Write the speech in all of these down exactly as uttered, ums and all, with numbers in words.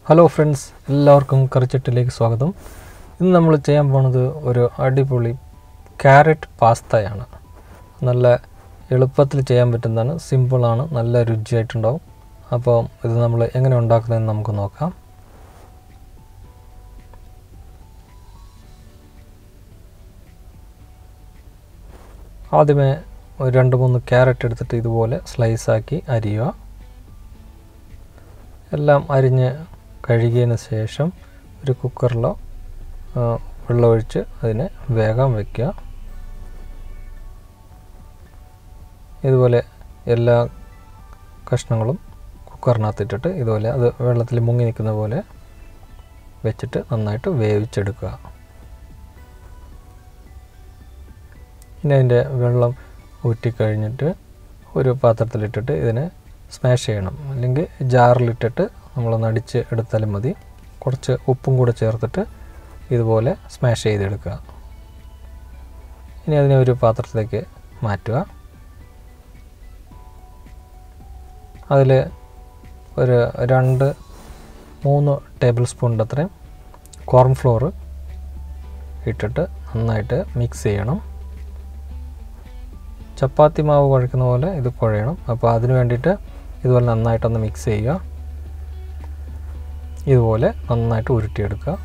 Hello friends, എല്ലാവർക്കും കറിച്ചട്ടിലേക്ക് സ്വാഗതം. ഇന്ന് നമ്മൾ ചെയ്യാൻ പോകുന്നത് ഒരു അടിപൊളി ക്യാരറ്റ് പാസ്തയാണ്. നല്ല എളുപ്പത്തിൽ ചെയ്യാൻ പറ്റുന്നതാണ്, സിമ്പിളാണ്, നല്ല രുചിയായിട്ടുണ്ടാവും. അപ്പോൾ ഇത് നമ്മൾ എങ്ങനെ ഉണ്ടാക്കുന്നതെന്ന് നമുക്ക് നോക്കാം. ആദ്യമേ ഒരു രണ്ട് മൂന്ന് ക്യാരറ്റ് എടുത്തിട്ട് ഇതുപോലെ സ്ലൈസാക്കി അരിയുക. എല്ലാം അരിഞ്ഞ് കഴുകിയതിന് ശേഷം ഒരു കുക്കറിലോ വെള്ളമൊഴിച്ച് അതിനെ വേഗം വയ്ക്കുക. ഇതുപോലെ എല്ലാ കഷ്ണങ്ങളും കുക്കറിനകത്തിട്ടിട്ട് ഇതുപോലെ അത് വെള്ളത്തിൽ മുങ്ങി നിൽക്കുന്ന പോലെ വെച്ചിട്ട് നന്നായിട്ട് വേവിച്ചെടുക്കുക. ഇനി അതിൻ്റെ വെള്ളം ഊറ്റിക്കഴിഞ്ഞിട്ട് ഒരു പാത്രത്തിലിട്ടിട്ട് ഇതിനെ സ്മാഷ് ചെയ്യണം, അല്ലെങ്കിൽ ജാറിലിട്ടിട്ട് നമ്മളൊന്ന് അടിച്ച് എടുത്താലും മതി. കുറച്ച് ഉപ്പും കൂടെ ചേർത്തിട്ട് ഇതുപോലെ സ്മാഷ് ചെയ്തെടുക്കുക. ഇനി അതിനെ ഒരു പാത്രത്തിലേക്ക് മാറ്റുക. അതിൽ ഒരു രണ്ട് മൂന്ന് ടേബിൾ സ്പൂണിൻ്റെ അത്രയും കോൺഫ്ലോർ ഇട്ടിട്ട് നന്നായിട്ട് മിക്സ് ചെയ്യണം. ചപ്പാത്തി മാവ് കുഴക്കുന്ന പോലെ ഇത് കുഴയണം. അപ്പോൾ അതിന് വേണ്ടിയിട്ട് ഇതുപോലെ നന്നായിട്ടൊന്ന് മിക്സ് ചെയ്യുക. ഇതുപോലെ നന്നായിട്ട് ഉരുട്ടിയെടുക്കുക.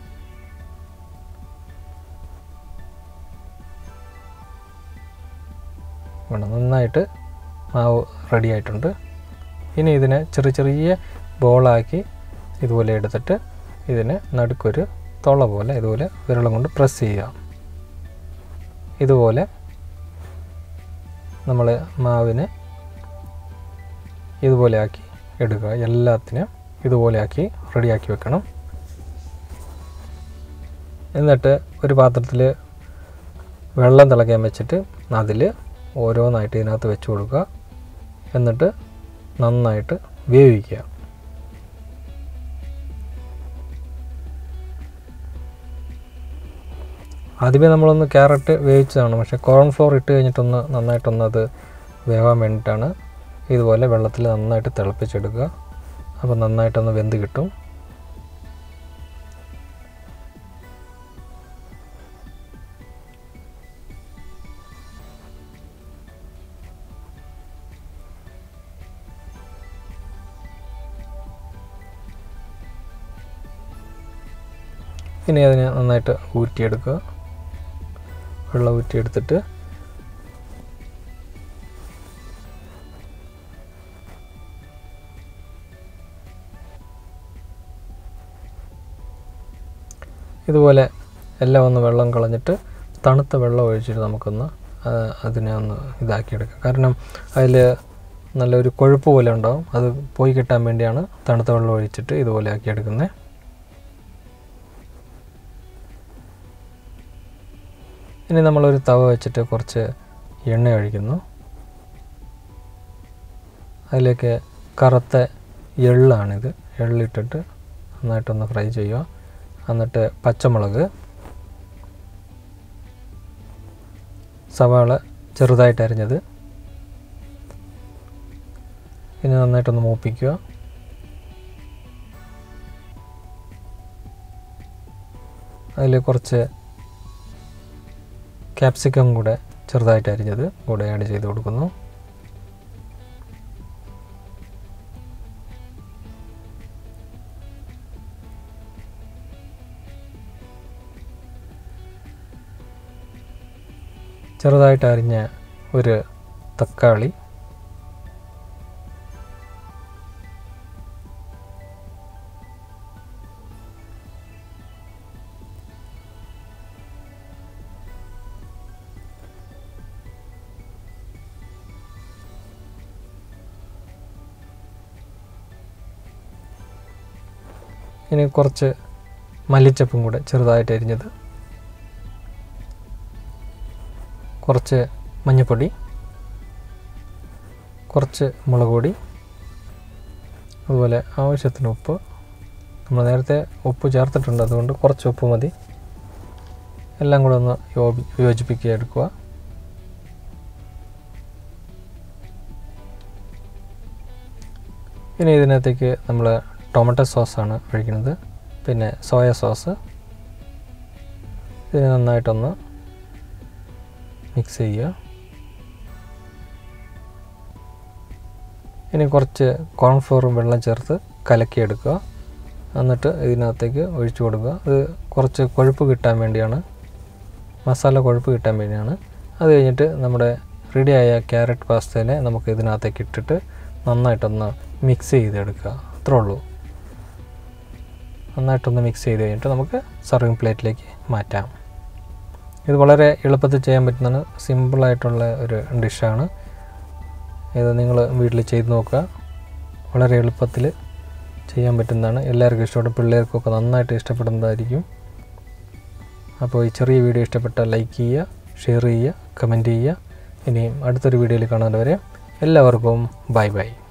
വേണം നന്നായിട്ട് മാവ് റെഡി ആയിട്ടുണ്ട്. ഇനി ഇതിനെ ചെറിയ ചെറിയ ബോളാക്കി ഇതുപോലെ എടുത്തിട്ട് ഇതിനെ നടുക്കൊരു തുള പോലെ ഇതുപോലെ വിരളം കൊണ്ട് പ്രസ് ചെയ്യുക. ഇതുപോലെ നമ്മൾ മാവിനെ ഇതുപോലെ ആക്കി എടുക്കുക. എല്ലാത്തിനും ഇതുപോലെ ആക്കി റെഡിയാക്കി വെക്കണം. എന്നിട്ട് ഒരു പാത്രത്തിൽ വെള്ളം തിളയ്ക്കാൻ വെച്ചിട്ട് അതിൽ ഓരോന്നായിട്ട് ഇതിനകത്ത് വെച്ച് കൊടുക്കുക. എന്നിട്ട് നന്നായിട്ട് വേവിക്കുക. ആദ്യമേ നമ്മളൊന്ന് ക്യാരറ്റ് വേവിച്ചതാണ്, പക്ഷേ കോൺഫ്ലോർ ഇട്ട് കഴിഞ്ഞിട്ടൊന്ന് നന്നായിട്ടൊന്ന് അത് വേവാൻ വേണ്ടിയിട്ടാണ്. ഇതുപോലെ വെള്ളത്തിൽ നന്നായിട്ട് തിളപ്പിച്ചെടുക്കുക. അപ്പോൾ നന്നായിട്ടൊന്ന് വെന്ത് കിട്ടും. ഇനി അതിനെ നന്നായിട്ട് ഊറ്റിയെടുക്കുക. വെള്ളം ഊറ്റിയെടുത്തിട്ട് ഇതുപോലെ എല്ലാം ഒന്ന് വെള്ളം കളഞ്ഞിട്ട് തണുത്ത വെള്ളം ഒഴിച്ചിട്ട് നമുക്കൊന്ന് അതിനെ ഒന്ന് ഇതാക്കിയെടുക്കാം. കാരണം അതിൽ നല്ലൊരു കൊഴുപ്പ് പോലെ ഉണ്ടാവും. അത് പോയി കിട്ടാൻ വേണ്ടിയാണ് തണുത്ത വെള്ളം ഒഴിച്ചിട്ട് ഇതുപോലെ ആക്കിയെടുക്കുന്നത്. ഇനി നമ്മളൊരു തവ വെച്ചിട്ട് കുറച്ച് എണ്ണ ഒഴിക്കുന്നു. അതിലേക്ക് കറുത്ത എള്ളാണിത്. എള്ളിട്ടിട്ട് നന്നായിട്ടൊന്ന് ഫ്രൈ ചെയ്യുക. എന്നിട്ട് പച്ചമുളക്, സവാള ചെറുതായിട്ട് അരിഞ്ഞത് പിന്നെ നന്നായിട്ടൊന്ന് മൂപ്പിക്കുക. അതിൽ കുറച്ച് ക്യാപ്സിക്കം കൂടെ ചെറുതായിട്ട് അരിഞ്ഞത് കൂടെ ആഡ് ചെയ്ത് കൊടുക്കുന്നു. ചെറുതായിട്ട് അരിഞ്ഞ ഒരു തക്കാളി, ഇനി കുറച്ച് മല്ലിച്ചപ്പും കൂടെ ചെറുതായിട്ട് അരിഞ്ഞത്, കുറച്ച് മഞ്ഞൾപ്പൊടി, കുറച്ച് മുളക് പൊടി, അതുപോലെ ആവശ്യത്തിന് ഉപ്പ്. നമ്മൾ നേരത്തെ ഉപ്പ് ചേർത്തിട്ടുണ്ട്, അതുകൊണ്ട് കുറച്ച് ഉപ്പ് മതി. എല്ലാം കൂടെ ഒന്ന് യോജിപ്പിക്കുക എടുക്കുക. ഇനി ഇതിനകത്തേക്ക് നമ്മൾ ടൊമാറ്റോ സോസാണ് ഒഴിക്കുന്നത്, പിന്നെ സോയ സോസ്. ഇത് നന്നായിട്ടൊന്ന് മിക്സ് ചെയ്യുക. ഇനി കുറച്ച് കോൺഫ്ലോറും വെള്ളം ചേർത്ത് കലക്കിയെടുക്കുക. എന്നിട്ട് ഇതിനകത്തേക്ക് ഒഴിച്ചു കൊടുക്കുക. ഇത് കുറച്ച് കൊഴുപ്പ് കിട്ടാൻ വേണ്ടിയാണ്, മസാല കൊഴുപ്പ് കിട്ടാൻ വേണ്ടിയാണ്. അത് കഴിഞ്ഞിട്ട് നമ്മുടെ റെഡിയായ ക്യാരറ്റ് പാസ്തേനെ നമുക്ക് ഇതിനകത്തേക്ക് ഇട്ടിട്ട് നന്നായിട്ടൊന്ന് മിക്സ് ചെയ്തെടുക്കുക. അത്രേ ഉള്ളൂ. നന്നായിട്ടൊന്ന് മിക്സ് ചെയ്ത് കഴിഞ്ഞിട്ട് നമുക്ക് സർവിങ് പ്ലേറ്റിലേക്ക് മാറ്റാം. ഇത് വളരെ എളുപ്പത്തിൽ ചെയ്യാൻ പറ്റുന്നതാണ്, സിമ്പിളായിട്ടുള്ള ഒരു ഡിഷാണ്. ഇത് നിങ്ങൾ വീട്ടിൽ ചെയ്ത് നോക്കുക. വളരെ എളുപ്പത്തിൽ ചെയ്യാൻ പറ്റുന്നതാണ്. എല്ലാവർക്കും ഇഷ്ടപ്പെടും, പിള്ളേർക്കൊക്കെ നന്നായിട്ട് ഇഷ്ടപ്പെടുന്നതായിരിക്കും. അപ്പോൾ ഈ ചെറിയ വീഡിയോ ഇഷ്ടപ്പെട്ടാൽ ലൈക്ക് ചെയ്യുക, ഷെയർ ചെയ്യുക, കമൻറ്റ് ചെയ്യുക. ഇനിയും അടുത്തൊരു വീഡിയോയിൽ കാണുന്നവരെ എല്ലാവർക്കും ബൈ ബൈ.